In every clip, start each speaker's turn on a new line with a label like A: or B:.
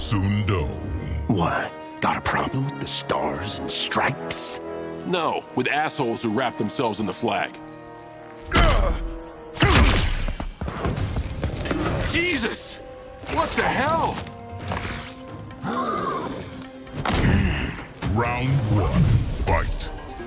A: Sundo.
B: What? Got a problem with the stars and stripes?
C: No, with assholes who wrap themselves in the flag. Jesus! What the hell?
A: Round 1, fight.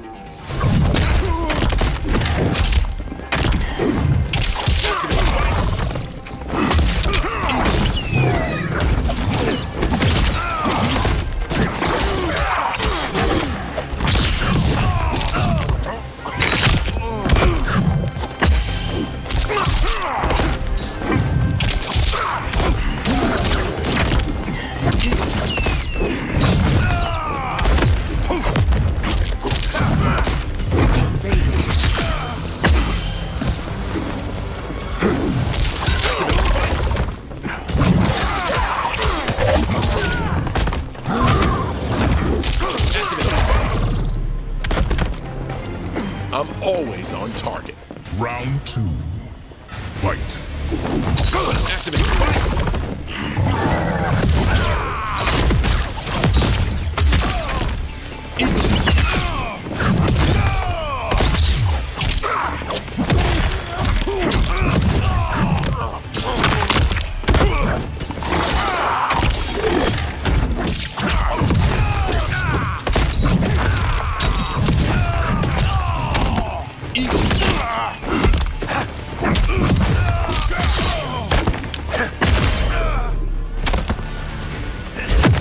C: I'm always on target.
A: Round 2, fight.
C: Activate.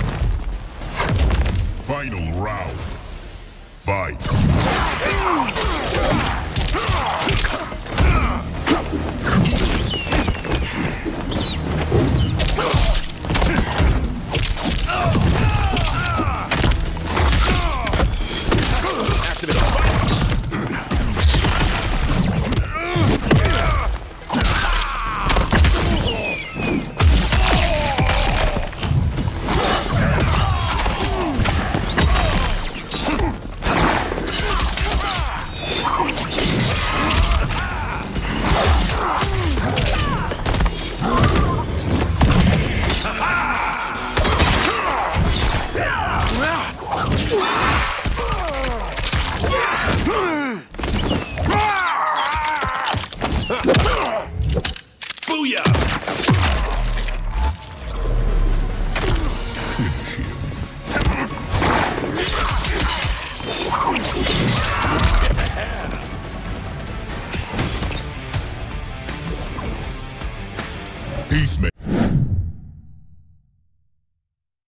A: Final round, fight.